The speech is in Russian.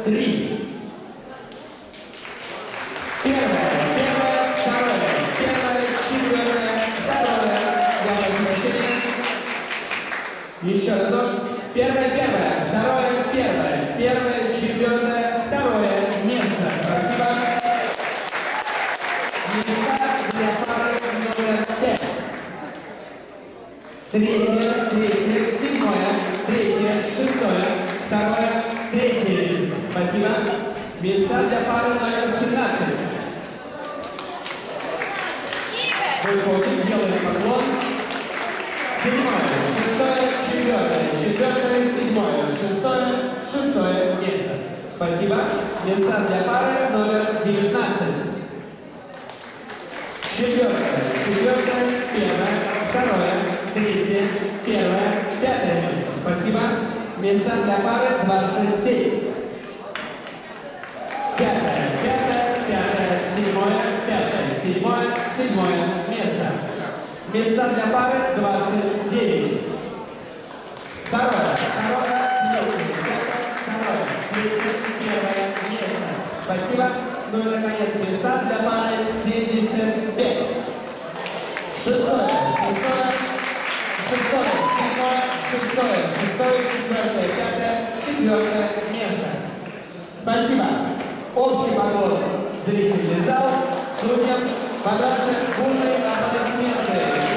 3. Первое, второе, четвертое, второе. Я прошу прощения. Еще разок. Первое, второе, четвертое, второе место. Спасибо. Места для пары номер 5. Третье, седьмое, шестое, второе, третье место. Спасибо. Места для пары номер 17. Выходим, делаем поклон. Седьмое, шестое, четвертое, седьмое, шестое место. Спасибо. Места для пары номер 19. Четвертое, первое, второе, третье, первое, пятое место. Спасибо. Места для пары 27. Пятое, седьмое место. Места для пары 29. Второе, третье, первое место. Спасибо. Ну и, наконец, места для пары 75. Шестое, четвертое, пятое, четвертое место. Спасибо. Общий поклон зрительный зал. Судьям подальше бурные аплодисменты.